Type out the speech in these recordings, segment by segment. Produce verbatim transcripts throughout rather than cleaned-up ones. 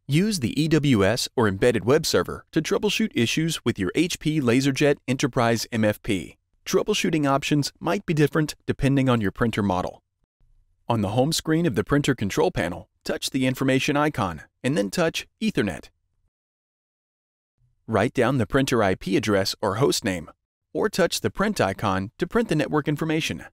Use the E W S or embedded web server to troubleshoot issues with your H P LaserJet Enterprise M F P. Troubleshooting options might be different depending on your printer model. On the home screen of the printer control panel, touch the information icon and then touch Ethernet. Write down the printer I P address or host name, or touch the print icon to print the network information.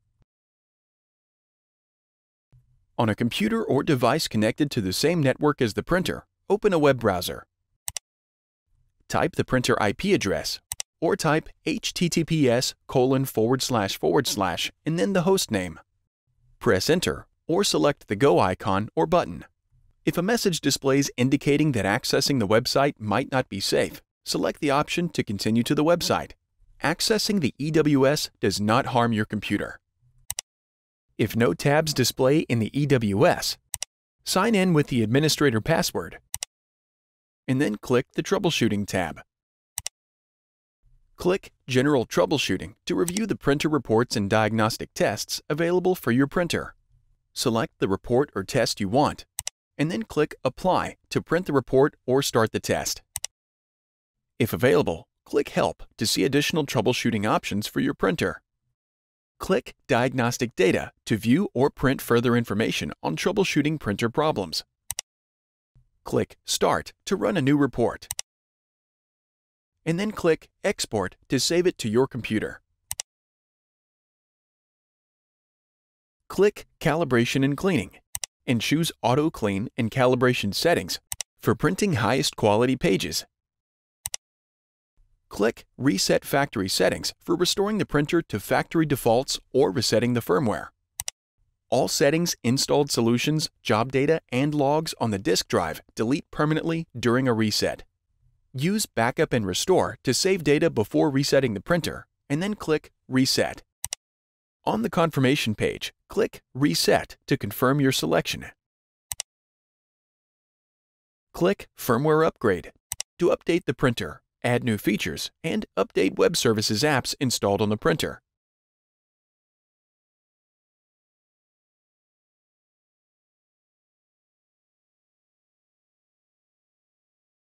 On a computer or device connected to the same network as the printer, open a web browser. Type the printer I P address, or type H T T P S colon forward slash forward slash and then the host name. Press Enter or select the Go icon or button. If a message displays indicating that accessing the website might not be safe, select the option to continue to the website. Accessing the E W S does not harm your computer. If no tabs display in the E W S, sign in with the administrator password, and then click the Troubleshooting tab. Click General Troubleshooting to review the printer reports and diagnostic tests available for your printer. Select the report or test you want, and then click Apply to print the report or start the test. If available, click Help to see additional troubleshooting options for your printer. Click Diagnostic Data to view or print further information on troubleshooting printer problems. Click Start to run a new report. And then click Export to save it to your computer. Click Calibration and Cleaning and choose Auto Clean and Calibration settings for printing highest quality pages. Click Reset Factory Settings for restoring the printer to factory defaults or resetting the firmware. All settings, installed solutions, job data, and logs on the disk drive delete permanently during a reset. Use Backup and Restore to save data before resetting the printer, and then click Reset. On the confirmation page, click Reset to confirm your selection. Click Firmware Upgrade to update the printer, add new features, and update web services apps installed on the printer.